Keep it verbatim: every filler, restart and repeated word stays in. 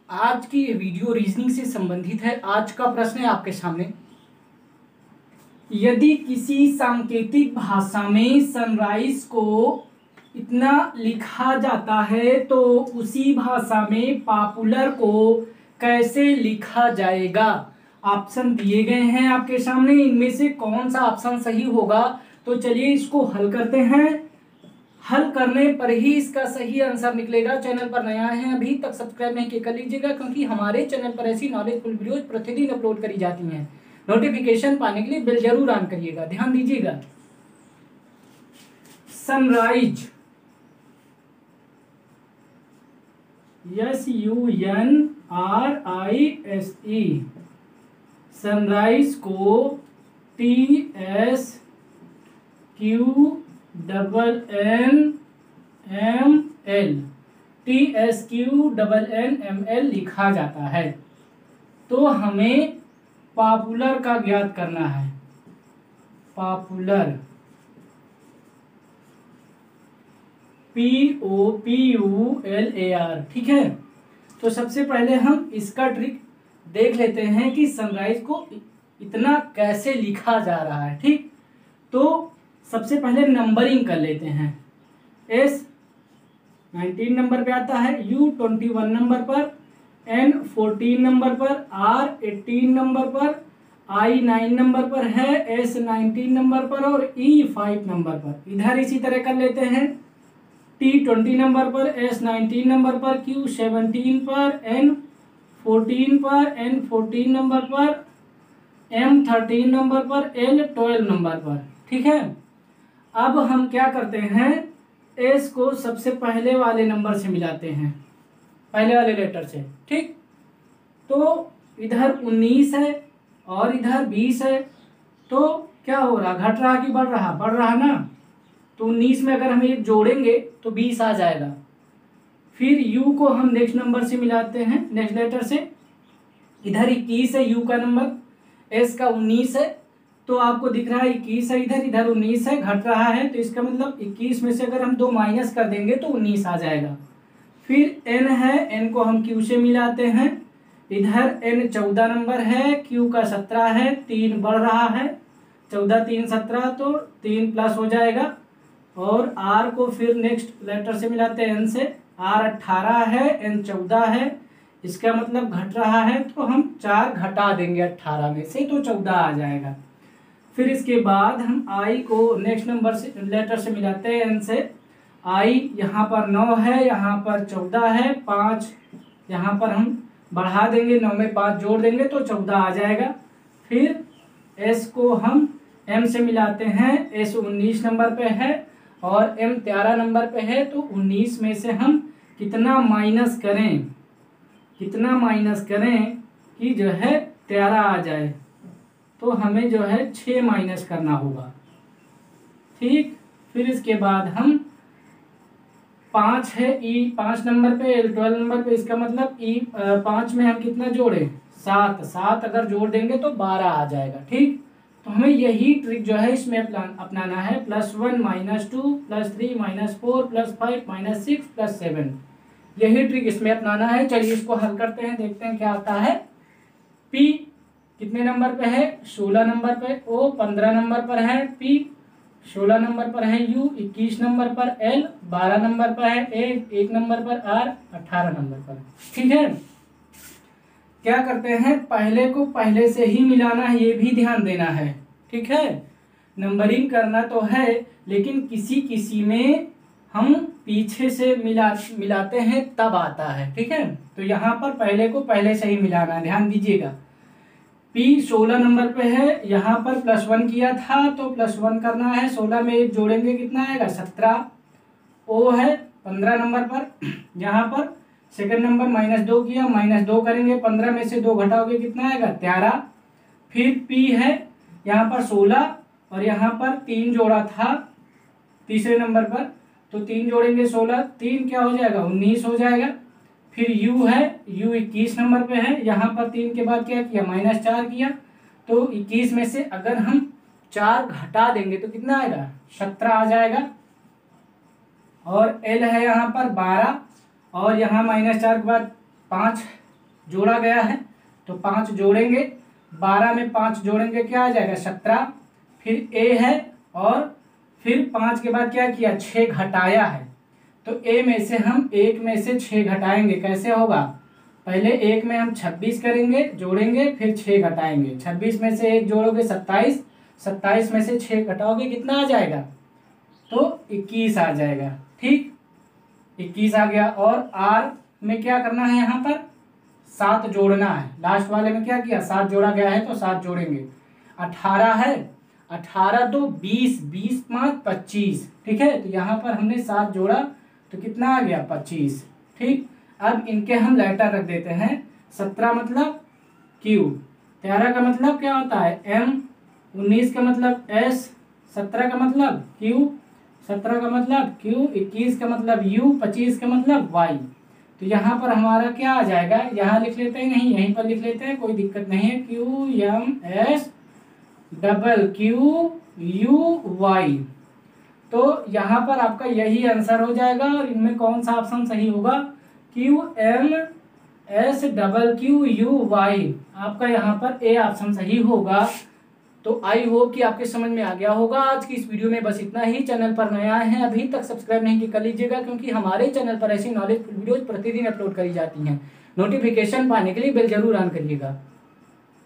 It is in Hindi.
आज की ये वीडियो रीजनिंग से संबंधित है। आज का प्रश्न है आपके सामने, यदि किसी सांकेतिक भाषा में सनराइज को इतना लिखा जाता है तो उसी भाषा में पॉपुलर को कैसे लिखा जाएगा। ऑप्शन दिए गए हैं आपके सामने, इनमें से कौन सा ऑप्शन सही होगा। तो चलिए इसको हल करते हैं। हल करने पर ही इसका सही आंसर निकलेगा। चैनल पर नया है, अभी तक सब्सक्राइब नहीं किया कर लीजिएगा, क्योंकि हमारे चैनल पर ऐसी नॉलेजफुल वीडियोज प्रतिदिन अपलोड करी जाती हैं। नोटिफिकेशन पाने के लिए बेल जरूर ऑन करिएगा। ध्यान दीजिएगा, sunrise S U N R I S E sunrise को T S Q double N M L T S Q double N M L लिखा जाता है। तो हमें पॉपुलर का ज्ञात करना है। Popular P O P U L A R, ठीक है। तो सबसे पहले हम इसका ट्रिक देख लेते हैं कि सनराइज को इतना कैसे लिखा जा रहा है। ठीक, तो सबसे पहले नंबरिंग कर लेते हैं। एस नाइनटीन नंबर पे आता है, यू ट्वेंटी वन नंबर पर, एन फोर्टीन नंबर पर, आर एटीन नंबर पर, आई नाइन नंबर पर है, एस नाइनटीन नंबर पर और ई फाइव नंबर पर। इधर इसी तरह कर लेते हैं, टी ट्वेंटी नंबर पर, एस नाइनटीन नंबर पर, क्यू सेवनटीन पर, एन फोर्टीन पर, एन फोर्टीन नंबर पर, एम थर्टीन नंबर पर, एल ट्वेल्व नंबर पर। ठीक है, अब हम क्या करते हैं, एस को सबसे पहले वाले नंबर से मिलाते हैं, पहले वाले लेटर से। ठीक, तो इधर उन्नीस है और इधर बीस है, तो क्या हो रहा, घट रहा कि बढ़ रहा, बढ़ रहा ना। तो उन्नीस में अगर हम एक जोड़ेंगे तो बीस आ जाएगा। फिर यू को हम नेक्स्ट नंबर से मिलाते हैं, नेक्स्ट लेटर से। इधर इक्कीस है यू का नंबर, एस का उन्नीस है, तो आपको दिख रहा है इक्कीस है इधर, इधर उन्नीस है, घट रहा है। तो इसका मतलब इक्कीस में से अगर हम दो माइनस कर देंगे तो उन्नीस आ जाएगा। फिर एन है, एन को हम क्यू से मिलाते हैं। इधर एन चौदह नंबर है, क्यू का सत्रह है, तीन बढ़ रहा है, चौदह तीन सत्रह, तो तीन प्लस हो जाएगा। और आर को फिर नेक्स्ट लेटर से मिलाते हैं, एन से। आर अट्ठारह है, एन चौदह है, इसका मतलब घट रहा है, तो हम चार घटा देंगे अट्ठारह में से, तो चौदह आ जाएगा। फिर इसके बाद हम आई को नेक्स्ट नंबर से लेटर से मिलाते हैं, एन से। आई यहाँ पर नौ है, यहाँ पर चौदह है, पाँच यहाँ पर हम बढ़ा देंगे, नौ में पाँच जोड़ देंगे तो चौदह आ जाएगा। फिर एस को हम एम से मिलाते हैं, एस उन्नीस नंबर पे है और एम तेरह नंबर पे है, तो उन्नीस में से हम कितना माइनस करें, कितना माइनस करें कि जो है तेरह आ जाए। तो हमें जो है छः माइनस करना होगा। ठीक, फिर इसके बाद हम पाँच है, ई पाँच नंबर पे, एल ट्वेल्व नंबर पे, इसका मतलब ई पाँच में हम कितना जोड़े, सात। सात अगर जोड़ देंगे तो बारह आ जाएगा। ठीक, तो हमें यही ट्रिक जो है इसमें अपनाना है। Plus one minus two plus three minus four plus five minus six plus seven, यही ट्रिक इसमें अपनाना है। चलिए इसको हल करते हैं, देखते हैं क्या आता है। पी कितने नंबर पे है, सोलह नंबर पे, ओ पंद्रह नंबर पर है, पी सोलह नंबर पर है, यू इक्कीस नंबर पर, एल बारह नंबर पर है, ए एक नंबर पर, आर अठारह नंबर पर। ठीक है, क्या करते हैं, पहले को पहले से ही मिलाना है, ये भी ध्यान देना है। ठीक है, नंबरिंग करना तो है, लेकिन किसी किसी में हम पीछे से मिला मिलाते हैं तब आता है। ठीक है, तो यहाँ पर पहले को पहले से ही मिलाना है, ध्यान दीजिएगा। पी सोलह नंबर पे है, यहाँ पर प्लस वन किया था तो प्लस वन करना है, सोलह में एक जोड़ेंगे कितना आएगा, सत्रह। ओ है पंद्रह नंबर पर, यहाँ पर सेकंड नंबर माइनस दो किया, माइनस दो करेंगे, पंद्रह में से दो घटाओगे कितना आएगा, तेरह। फिर पी है यहाँ पर सोलह और यहाँ पर तीन जोड़ा था तीसरे नंबर पर, तो तीन जोड़ेंगे सोलह, तीन क्या हो जाएगा, उन्नीस हो जाएगा। फिर यू है, यू इक्कीस नंबर पे है, यहाँ पर तीन के बाद क्या किया, माइनस चार किया, तो इक्कीस में से अगर हम चार घटा देंगे तो कितना आएगा, सत्रह आ जाएगा। और एल है यहाँ पर बारह और यहाँ माइनस चार के बाद पाँच जोड़ा गया है, तो पाँच जोड़ेंगे, बारह में पाँच जोड़ेंगे क्या आ जाएगा सत्रह, फिर ए है और फिर पाँच के बाद क्या किया छः घटाया है, तो ए में से हम एक में से छः घटाएंगे, कैसे होगा, पहले एक में हम छब्बीस करेंगे जोड़ेंगे, फिर छः घटाएंगे, छब्बीस में से एक जोड़ोगे सत्ताईस, सत्ताईस में से छः घटाओगे कितना आ जाएगा, तो इक्कीस आ जाएगा। ठीक, इक्कीस आ गया। और आर में क्या करना है, यहाँ पर सात जोड़ना है, लास्ट वाले में क्या किया सात जोड़ा गया है तो सात जोड़ेंगे। अठारह है, अठारह दो बीस, बीस पाँच पच्चीस, ठीक है, तो यहाँ पर हमने सात जोड़ा तो कितना आ गया पच्चीस। ठीक, अब इनके हम लेटर रख देते हैं, सत्रह मतलब क्यू, तेरह का मतलब क्या होता है एम, उन्नीस का मतलब एस, सत्रह का मतलब क्यू, सत्रह का मतलब क्यू, इक्कीस का मतलब यू, पच्चीस का मतलब वाई। तो यहाँ पर हमारा क्या आ जाएगा, यहाँ लिख लेते हैं, नहीं यहीं पर लिख लेते हैं, कोई दिक्कत नहीं है, Q M S double Q U Y. तो यहाँ पर आपका यही आंसर हो जाएगा। और इनमें कौन सा ऑप्शन सही होगा, Q M S double Q U Y, आपका यहाँ पर ए ऑप्शन सही होगा। तो आई होप कि आपके समझ में आ गया होगा। आज की इस वीडियो में बस इतना ही। चैनल पर नया है, अभी तक सब्सक्राइब नहीं कर लीजिएगा, क्योंकि हमारे चैनल पर ऐसी नॉलेजफुल वीडियोज प्रतिदिन अपलोड करी जाती हैं। नोटिफिकेशन पाने के लिए बेल जरूर ऑन करिएगा।